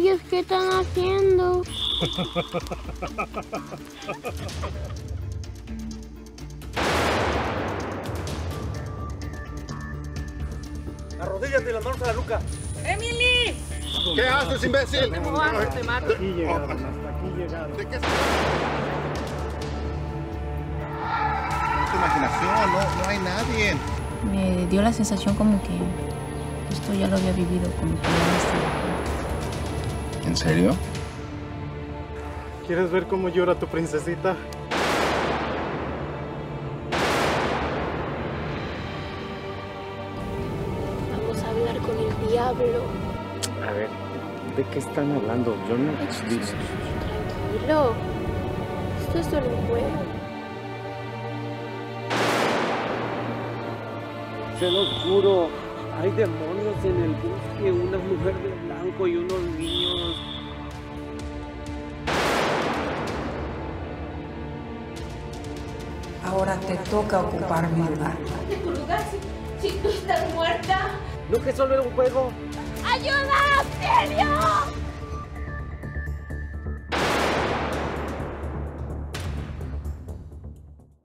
ellos qué están haciendo? Arrodíllate y las manos a la nuca. ¡Emily! ¿Qué haces, imbécil? Te mato. Hasta aquí llegaron, hasta aquí llegaron. ¿De qué es tu imaginación? No hay nadie. Me dio la sensación como que esto ya lo había vivido, como que ya no estaba. ¿En serio? ¿Quieres ver cómo llora tu princesita? Vamos a hablar con el diablo. A ver, ¿de qué están hablando? Yo no... Tranquilo. Esto es solo un juego. Se los juro, hay demonios en el bosque, una mujer de blanco y unos niños. Ahora te toca ocupar mi lugar. ¿De tu lugar si tú estás muerta? ¿No que solo era un juego? ¡Ayuda! ¡Auxilio!